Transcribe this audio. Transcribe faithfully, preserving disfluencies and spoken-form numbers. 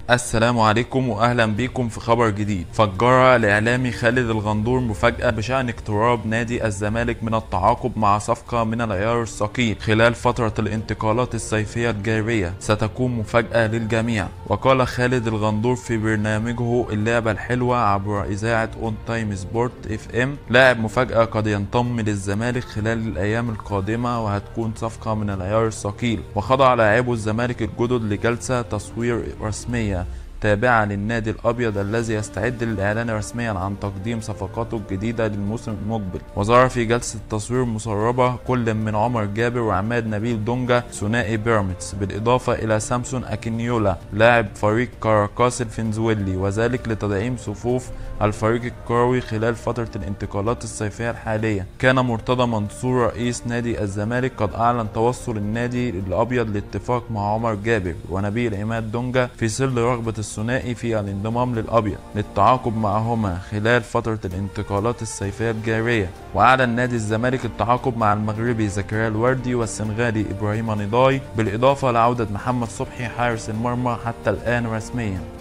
السلام عليكم واهلا بكم في خبر جديد. فجر الاعلامي خالد الغندور مفاجأة بشأن اقتراب نادي الزمالك من التعاقد مع صفقة من العيار الثقيل خلال فترة الانتقالات الصيفية الجارية، ستكون مفاجأة للجميع. وقال خالد الغندور في برنامجه اللعبة الحلوة عبر اذاعة اون تايم سبورت اف ام: لاعب مفاجأة قد ينضم للزمالك خلال الايام القادمة، وهتكون صفقة من العيار الثقيل. وخضع لاعبو الزمالك الجدد لجلسة تصوير رسمية تابعة للنادي الأبيض الذي يستعد للإعلان رسميا عن تقديم صفقاته الجديدة للموسم المقبل. وظهر في جلسة تصوير مسربة كل من عمر جابر وعماد نبيل دونجا ثنائي بيراميدز، بالإضافة إلى سامسون أكينيولا لاعب فريق كاراكاس الفنزويلي، وذلك لتدعيم صفوف الفريق الكروي خلال فترة الانتقالات الصيفية الحالية. كان مرتضى منصور رئيس نادي الزمالك قد أعلن توصل النادي الأبيض لاتفاق مع عمر جابر ونبيل عماد دونجا في ظل رغبة الثنائي في الانضمام للأبيض للتعاقد معهما خلال فترة الانتقالات الصيفية الجارية. وأعلن نادي الزمالك التعاقد مع المغربي زكريا الوردي والسنغالي إبراهيم نضاي، بالإضافة لعودة محمد صبحي حارس المرمى حتى الآن رسميا.